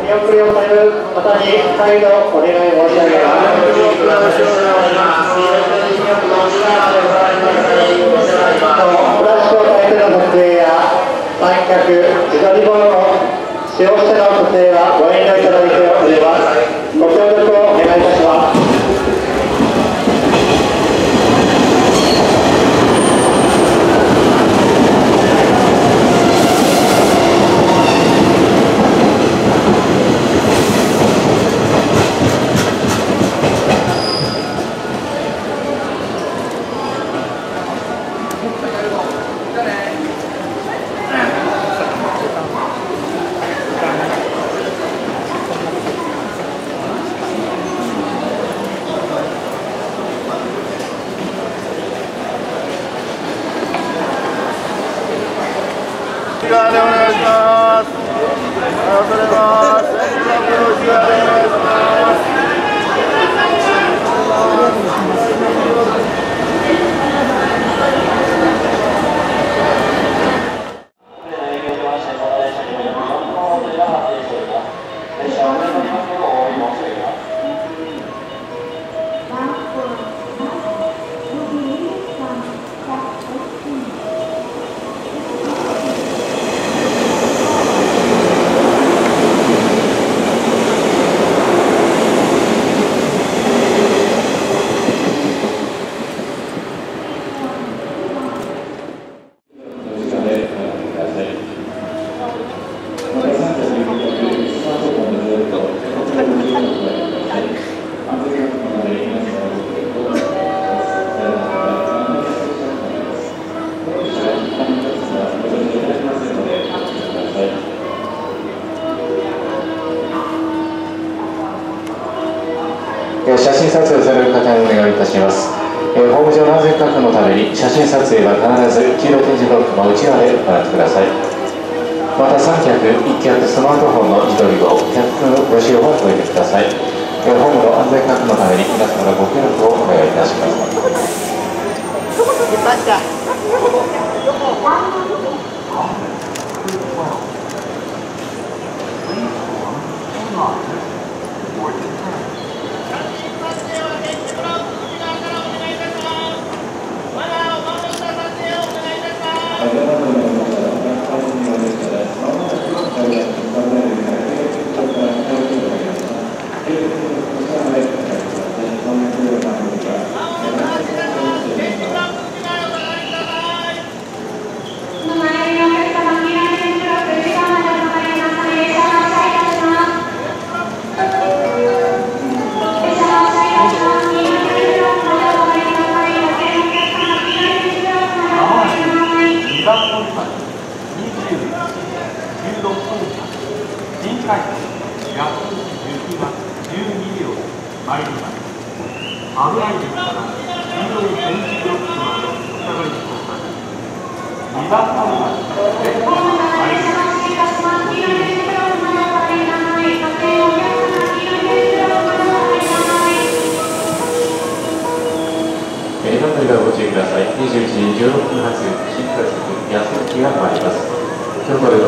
見送りをされる方に再度お願い申し上げます。プラス招待での撮影や三脚、自撮り物の使用しての撮影はご遠慮いただいております。ご協力をお願いいたします。 内側でお願いします。恐れます。内側でお願いします。 写真撮影される方にお願いいたします。ホーム上の安全確保のために写真撮影は必ず黄色点字ブロックの内側で行ってください。また三脚、一脚スマートフォンの自撮り棒、客のご使用はご遠慮ください。ホームの安全確保のために皆様のご協力をお願いいたします。 危ないですから、黄色い電子ブロックまでお下がりください。2番乗り場で参ります。 今乗り場ご注意ください。21時16分発新快速安行が参ります。京都で